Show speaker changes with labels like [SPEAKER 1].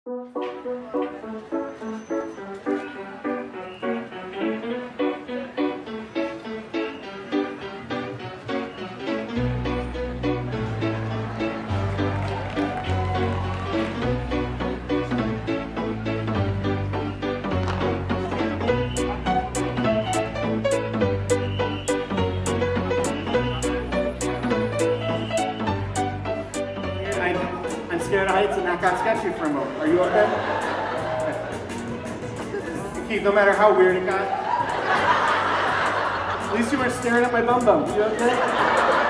[SPEAKER 1] I'm scared of heights and that got sketchy for a moment. Are you okay? Keith, no matter how weird it got, at least you weren't staring at my bum bum. You okay?